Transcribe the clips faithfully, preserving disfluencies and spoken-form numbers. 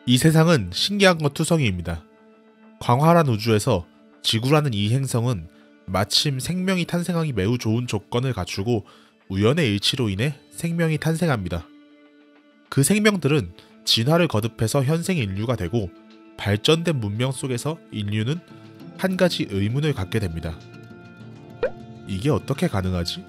이 세상은 신기한 것 투성이입니다. 광활한 우주에서 지구라는 이 행성은 마침 생명이 탄생하기 매우 좋은 조건을 갖추고 우연의 일치로 인해 생명이 탄생합니다. 그 생명들은 진화를 거듭해서 현생 인류가 되고 발전된 문명 속에서 인류는 한 가지 의문을 갖게 됩니다. 이게 어떻게 가능하지?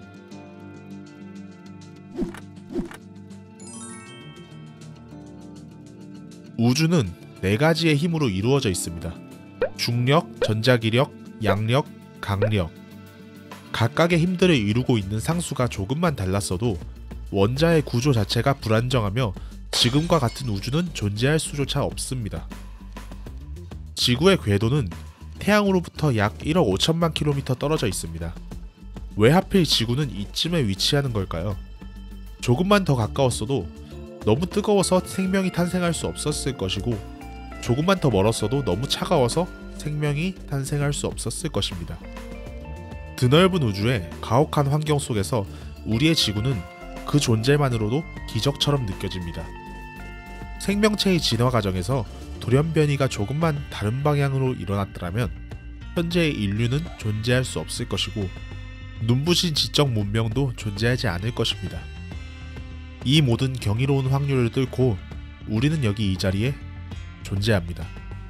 우주는 네 가지의 힘으로 이루어져 있습니다. 중력, 전자기력, 양력, 강력. 각각의 힘들을 이루고 있는 상수가 조금만 달랐어도 원자의 구조 자체가 불안정하며 지금과 같은 우주는 존재할 수조차 없습니다. 지구의 궤도는 태양으로부터 약 일억 오천만 킬로미터 떨어져 있습니다. 왜 하필 지구는 이쯤에 위치하는 걸까요? 조금만 더 가까웠어도 너무 뜨거워서 생명이 탄생할 수 없었을 것이고, 조금만 더 멀었어도 너무 차가워서 생명이 탄생할 수 없었을 것입니다. 드넓은 우주의 가혹한 환경 속에서 우리의 지구는 그 존재만으로도 기적처럼 느껴집니다. 생명체의 진화 과정에서 돌연변이가 조금만 다른 방향으로 일어났더라면 현재의 인류는 존재할 수 없을 것이고 눈부신 지적 문명도 존재하지 않을 것입니다. 이 모든 경이로운 확률을 뚫고 우리는 여기 이 자리에 존재합니다.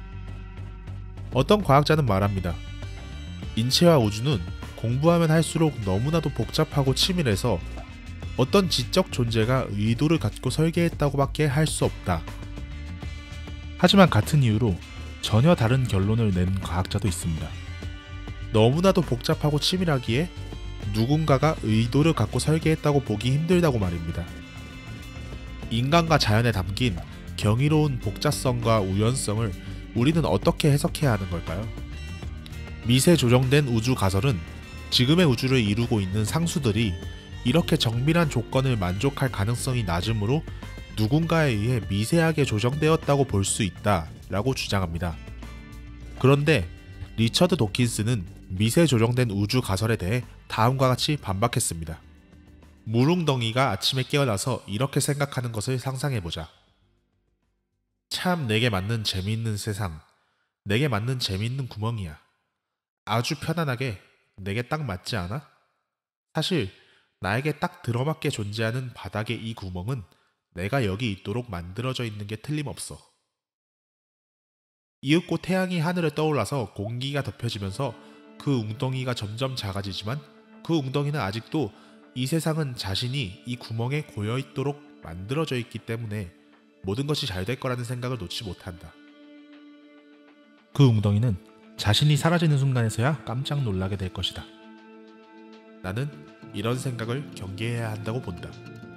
어떤 과학자는 말합니다. 인체와 우주는 공부하면 할수록 너무나도 복잡하고 치밀해서 어떤 지적 존재가 의도를 갖고 설계했다고밖에 할 수 없다. 하지만 같은 이유로 전혀 다른 결론을 낸 과학자도 있습니다. 너무나도 복잡하고 치밀하기에 누군가가 의도를 갖고 설계했다고 보기 힘들다고 말입니다. 인간과 자연에 담긴 경이로운 복잡성과 우연성을 우리는 어떻게 해석해야 하는 걸까요? 미세 조정된 우주 가설은 지금의 우주를 이루고 있는 상수들이 이렇게 정밀한 조건을 만족할 가능성이 낮으므로 누군가에 의해 미세하게 조정되었다고 볼 수 있다라고 주장합니다. 그런데 리처드 도킨스는 미세 조정된 우주 가설에 대해 다음과 같이 반박했습니다. 무릉덩이가 아침에 깨어나서 이렇게 생각하는 것을 상상해보자. 참 내게 맞는 재미있는 세상, 내게 맞는 재미있는 구멍이야. 아주 편안하게 내게 딱 맞지 않아? 사실 나에게 딱 들어맞게 존재하는 바닥의 이 구멍은 내가 여기 있도록 만들어져 있는 게 틀림없어. 이윽고 태양이 하늘에 떠올라서 공기가 덮여지면서 그 웅덩이가 점점 작아지지만 그 웅덩이는 아직도 이 세상은 자신이 이 구멍에 고여있도록 만들어져 있기 때문에 모든 것이 잘 될 거라는 생각을 놓지 못한다. 그 웅덩이는 자신이 사라지는 순간에서야 깜짝 놀라게 될 것이다. 나는 이런 생각을 경계해야 한다고 본다.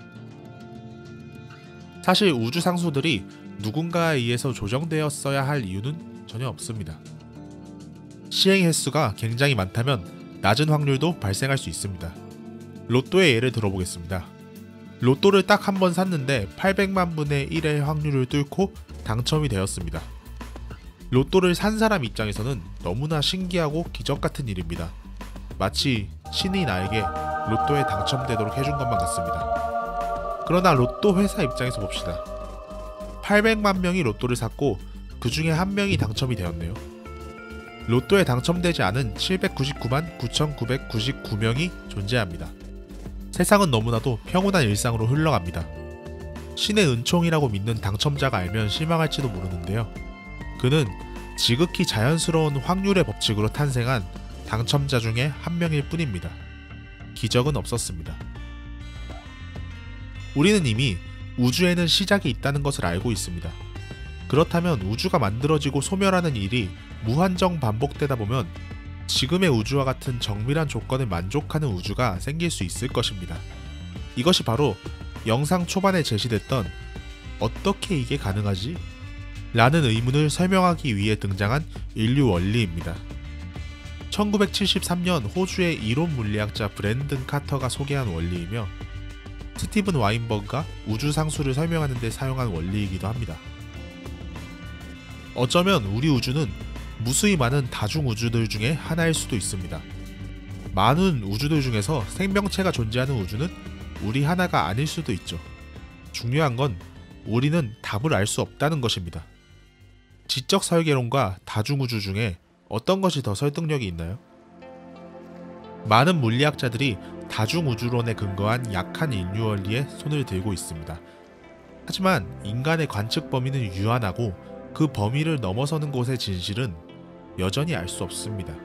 사실 우주 상수들이 누군가에 의해서 조정되었어야 할 이유는 전혀 없습니다. 시행 횟수가 굉장히 많다면 낮은 확률도 발생할 수 있습니다. 로또의 예를 들어보겠습니다. 로또를 딱 한 번 샀는데 팔백만 분의 일의 확률을 뚫고 당첨이 되었습니다. 로또를 산 사람 입장에서는 너무나 신기하고 기적같은 일입니다. 마치 신이 나에게 로또에 당첨되도록 해준 것만 같습니다. 그러나 로또 회사 입장에서 봅시다. 팔백만 명이 로또를 샀고 그 중에 한 명이 당첨이 되었네요. 로또에 당첨되지 않은 칠백구십구만 구천구백구십구 명이 존재합니다. 세상은 너무나도 평온한 일상으로 흘러갑니다. 신의 은총이라고 믿는 당첨자가 알면 실망할지도 모르는데요. 그는 지극히 자연스러운 확률의 법칙으로 탄생한 당첨자 중에 한 명일 뿐입니다. 기적은 없었습니다. 우리는 이미 우주에는 시작이 있다는 것을 알고 있습니다. 그렇다면 우주가 만들어지고 소멸하는 일이 무한정 반복되다 보면 지금의 우주와 같은 정밀한 조건을 만족하는 우주가 생길 수 있을 것입니다. 이것이 바로 영상 초반에 제시됐던 어떻게 이게 가능하지? 라는 의문을 설명하기 위해 등장한 인류 원리입니다. 천구백칠십삼 년 호주의 이론 물리학자 브랜든 카터가 소개한 원리이며 스티븐 와인버그가 우주 상수를 설명하는 데 사용한 원리이기도 합니다. 어쩌면 우리 우주는 무수히 많은 다중 우주들 중에 하나일 수도 있습니다. 많은 우주들 중에서 생명체가 존재하는 우주는 우리 하나가 아닐 수도 있죠. 중요한 건 우리는 답을 알 수 없다는 것입니다. 지적 설계론과 다중우주 중에 어떤 것이 더 설득력이 있나요? 많은 물리학자들이 다중우주론에 근거한 약한 인류 원리에 손을 들고 있습니다. 하지만 인간의 관측 범위는 유한하고 그 범위를 넘어서는 곳의 진실은 여전히 알 수 없습니다.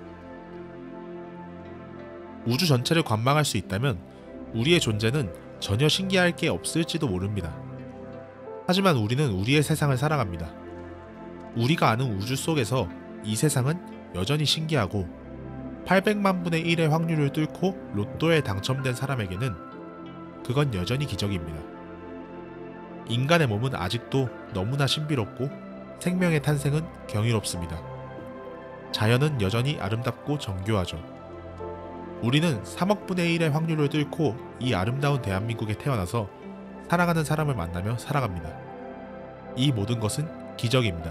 우주 전체를 관망할 수 있다면 우리의 존재는 전혀 신기할 게 없을지도 모릅니다. 하지만 우리는 우리의 세상을 살아갑니다. 우리가 아는 우주 속에서 이 세상은 여전히 신기하고 팔백만 분의 일의 확률을 뚫고 로또에 당첨된 사람에게는 그건 여전히 기적입니다. 인간의 몸은 아직도 너무나 신비롭고 생명의 탄생은 경이롭습니다. 자연은 여전히 아름답고 정교하죠. 우리는 삼억 분의 일의 확률을 뚫고 이 아름다운 대한민국에 태어나서 사랑하는 사람을 만나며 살아갑니다. 이 모든 것은 기적입니다.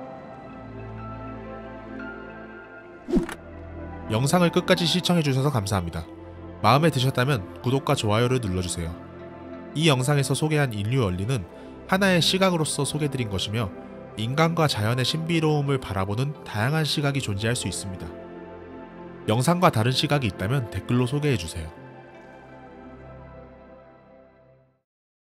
영상을 끝까지 시청해주셔서 감사합니다. 마음에 드셨다면 구독과 좋아요를 눌러주세요. 이 영상에서 소개한 인류 원리는 하나의 시각으로서 소개드린 것이며 인간과 자연의 신비로움을 바라보는 다양한 시각이 존재할 수 있습니다. 영상과 다른 시각이 있다면 댓글로 소개해주세요.